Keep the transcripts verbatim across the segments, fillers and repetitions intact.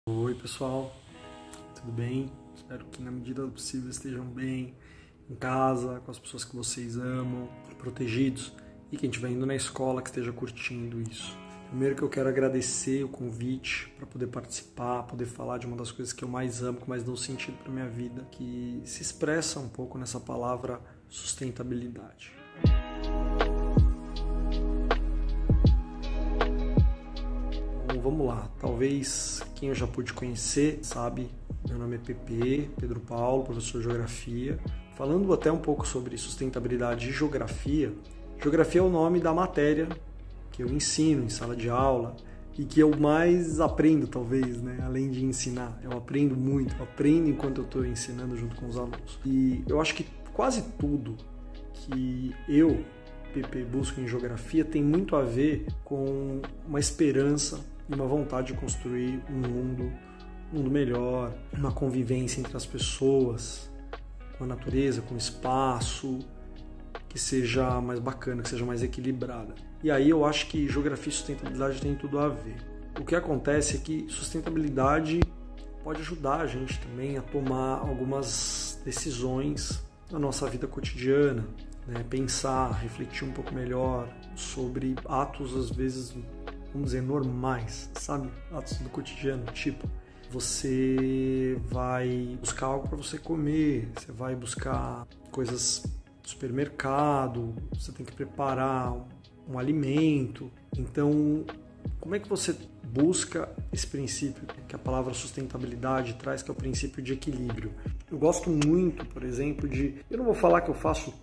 Oi pessoal, tudo bem? Espero que na medida do possível estejam bem, em casa, com as pessoas que vocês amam, protegidos, e quem estiver indo na escola que esteja curtindo isso. Primeiro que eu quero agradecer o convite para poder participar, poder falar de uma das coisas que eu mais amo, que mais dão sentido para minha vida, que se expressa um pouco nessa palavra sustentabilidade. Vamos lá, talvez quem eu já pude conhecer sabe, meu nome é Pepe, Pedro Paulo, professor de Geografia. Falando até um pouco sobre sustentabilidade e geografia, geografia é o nome da matéria que eu ensino em sala de aula e que eu mais aprendo, talvez, né? Além de ensinar. Eu aprendo muito, eu aprendo enquanto eu estou ensinando junto com os alunos. E eu acho que quase tudo que eu, Pepe, busco em geografia tem muito a ver com uma esperança e uma vontade de construir um mundo, um mundo melhor, uma convivência entre as pessoas, com a natureza, com o espaço, que seja mais bacana, que seja mais equilibrada. E aí eu acho que geografia e sustentabilidade tem tudo a ver. O que acontece é que sustentabilidade pode ajudar a gente também a tomar algumas decisões na nossa vida cotidiana, né? Pensar, refletir um pouco melhor sobre atos, às vezes, vamos dizer, normais, sabe? Atos do cotidiano, tipo, você vai buscar algo para você comer, você vai buscar coisas no supermercado, você tem que preparar um, um alimento. Então, como é que você busca esse princípio que a palavra sustentabilidade traz, que é o princípio de equilíbrio? Eu gosto muito, por exemplo, de... Eu não vou falar que eu faço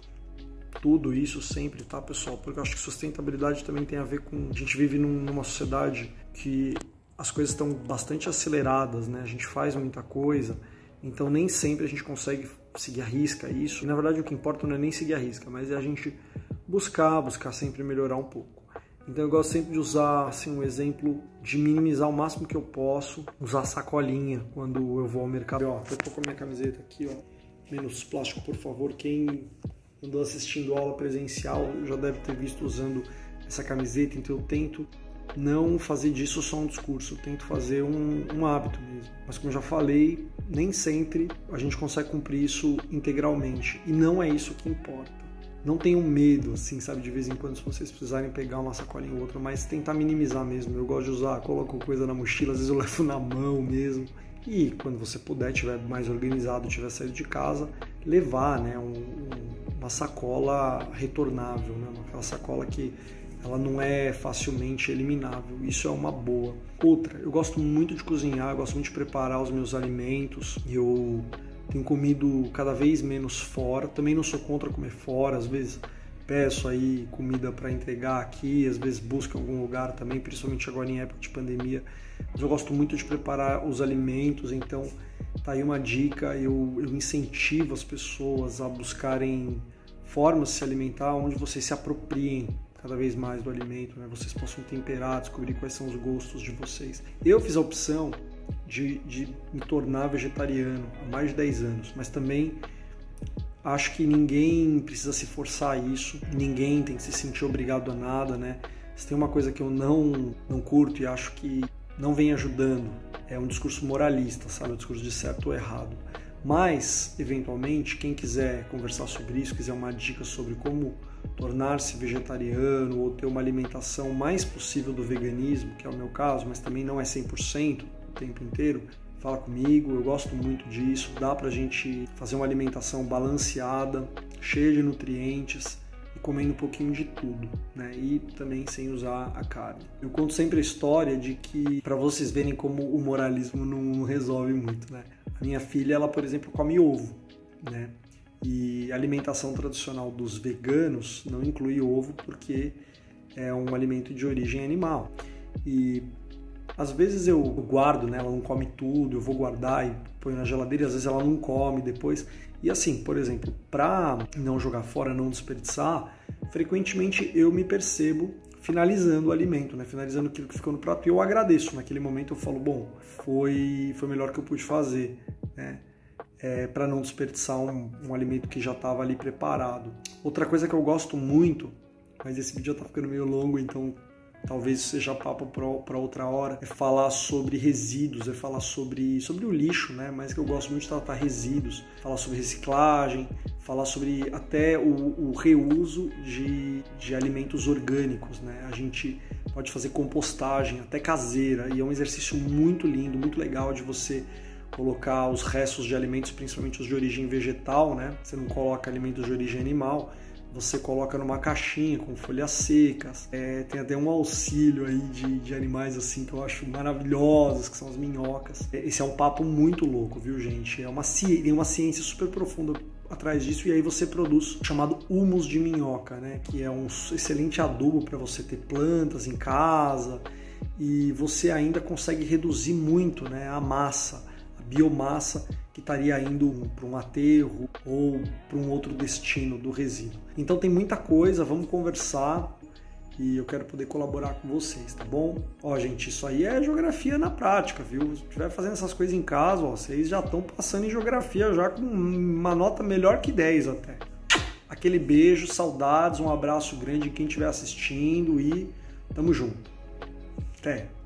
tudo isso sempre, tá, pessoal? Porque eu acho que sustentabilidade também tem a ver com... A gente vive num, numa sociedade que as coisas estão bastante aceleradas, né? A gente faz muita coisa, então nem sempre a gente consegue seguir a risca isso. E, na verdade, o que importa não é nem seguir a risca, mas é a gente buscar, buscar sempre melhorar um pouco. Então eu gosto sempre de usar assim, um exemplo de minimizar o máximo que eu posso, usar sacolinha quando eu vou ao mercado. Ó, eu tô com a minha camiseta aqui, ó. Menos plástico, por favor. Quem andou assistindo aula presencial já deve ter visto usando essa camiseta, então eu tento não fazer disso só um discurso, eu tento fazer um, um hábito mesmo. Mas como eu já falei, nem sempre a gente consegue cumprir isso integralmente, e não é isso que importa. Não tenham medo, assim, sabe, de vez em quando, se vocês precisarem pegar uma sacolinha ou outra, mas tentar minimizar mesmo. Eu gosto de usar, coloco coisa na mochila, às vezes eu levo na mão mesmo. E quando você puder, estiver mais organizado, tiver saído de casa, levar, né, um, um, uma sacola retornável, né, aquela sacola que ela não é facilmente eliminável. Isso é uma boa. Outra, eu gosto muito de cozinhar, eu gosto muito de preparar os meus alimentos. Eu tenho comido cada vez menos fora, também não sou contra comer fora, às vezes peço aí comida para entregar aqui, às vezes busco em algum lugar também, principalmente agora em época de pandemia. Mas eu gosto muito de preparar os alimentos, então tá aí uma dica, eu, eu incentivo as pessoas a buscarem formas de se alimentar onde vocês se apropriem cada vez mais do alimento, né? Vocês possam temperar, descobrir quais são os gostos de vocês. Eu fiz a opção de, de me tornar vegetariano há mais de dez anos, mas também acho que ninguém precisa se forçar a isso, ninguém tem que se sentir obrigado a nada, né? Se tem uma coisa que eu não, não curto e acho que não vem ajudando, é um discurso moralista, sabe? Um discurso de certo ou errado. Mas, eventualmente, quem quiser conversar sobre isso, quiser uma dica sobre como tornar-se vegetariano ou ter uma alimentação mais possível do veganismo, que é o meu caso, mas também não é cem por cento o tempo inteiro, fala comigo, eu gosto muito disso. Dá pra gente fazer uma alimentação balanceada, cheia de nutrientes e comendo um pouquinho de tudo, né? E também sem usar a carne. Eu conto sempre a história de que, para vocês verem como o moralismo não resolve muito, né? A minha filha, ela, por exemplo, come ovo, né? E a alimentação tradicional dos veganos não inclui ovo porque é um alimento de origem animal. E às vezes eu guardo, né? Ela não come tudo, eu vou guardar e ponho na geladeira, e às vezes ela não come depois. E assim, por exemplo, para não jogar fora, não desperdiçar, frequentemente eu me percebo finalizando o alimento, né? Finalizando aquilo que ficou no prato, e eu agradeço. Naquele momento eu falo, bom, foi, foi o melhor que eu pude fazer, né? É, para não desperdiçar um, um alimento que já estava ali preparado. Outra coisa que eu gosto muito, mas esse vídeo já está ficando meio longo, então talvez seja papo para outra hora, é falar sobre resíduos, é falar sobre, sobre o lixo, né? Mas que eu gosto muito de tratar resíduos, falar sobre reciclagem, falar sobre até o, o reuso de, de alimentos orgânicos, né? A gente pode fazer compostagem até caseira e é um exercício muito lindo, muito legal de você colocar os restos de alimentos, principalmente os de origem vegetal, né? Você não coloca alimentos de origem animal, você coloca numa caixinha com folhas secas. É, tem até um auxílio aí de, de animais assim que eu acho maravilhosos, que são as minhocas. Esse é um papo muito louco, viu, gente? É uma, tem uma ciência super profunda atrás disso, e aí você produz o chamado humus de minhoca, né? Que é um excelente adubo para você ter plantas em casa, e você ainda consegue reduzir muito, né, a massa, a biomassa que estaria indo para um aterro ou para um outro destino do resíduo. Então tem muita coisa, vamos conversar e eu quero poder colaborar com vocês, tá bom? Ó, gente, isso aí é geografia na prática, viu? Se estiver fazendo essas coisas em casa, ó, vocês já estão passando em geografia já com uma nota melhor que dez até. Aquele beijo, saudades, um abraço grande em quem estiver assistindo e tamo junto. Até!